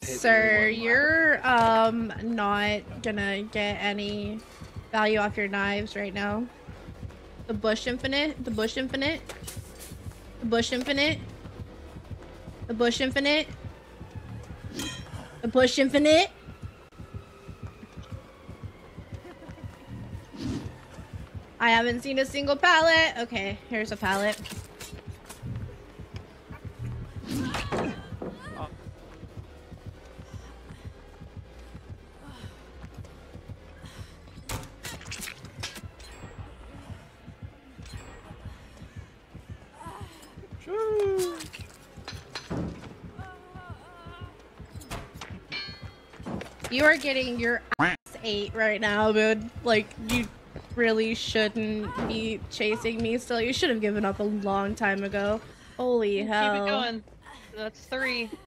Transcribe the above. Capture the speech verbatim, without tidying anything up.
Sir, you're um not gonna get any value off your knives right now. The bush infinite, the bush infinite, the bush infinite, the bush infinite, the bush infinite. I haven't seen a single pallet. Okay, here's a pallet. You are getting your ass ate right now, dude. Like, you really shouldn't be chasing me still. You should have given up a long time ago. Holy hell. Keep it going. That's three.